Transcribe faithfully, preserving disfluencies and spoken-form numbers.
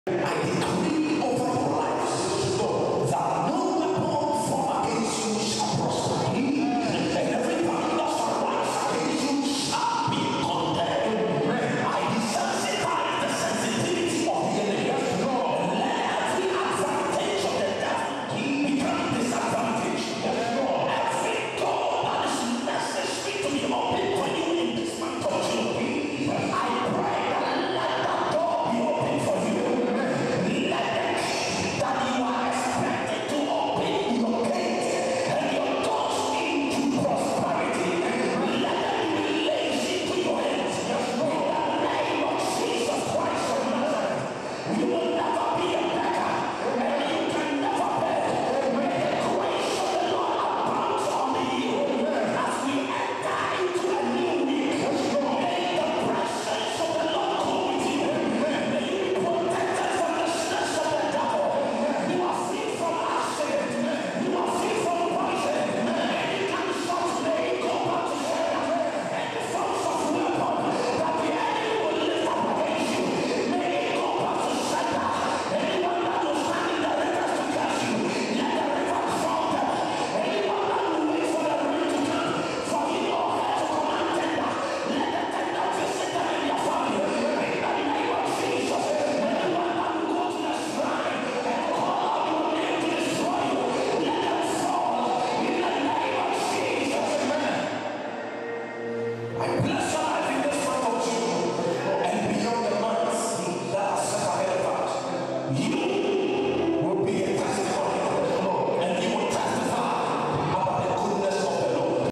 I decree over your lives that no weapon formed against you shall prosper, and every tongue that shall rise against you shall be condemned. I desensitize the sensitivity of the enemy. Let every advantage of the devil become disadvantage. Every door that is necessary to be open for you in this month of June, I pray that let that door be open for you. Let the key that you are expected to open your gate and your doors into prosperity, let them be released into your hands. In the name of Jesus Christ of Nazareth, you will never be a beggar, and you can never beg. May the grace of the Lord abound on you as we enter into a new week. May the presence of the Lord go with you. May you be protected from the snares of the devil. You are free from accident. You are free from poison. Any cancer may go back to sender. Any forms of weapon that the enemy will lift up against you, may it go back to sender. Anyone that will stand in the rivers to curse you, let the river drown them. Anyone that will wait for the rain to come, for in your head to command tender, let the tender visit them in your family. In the name of Jesus, anyone that will go to the shrine and call out your name to destroy you, let them fall. In the name of Jesus, amen. I bless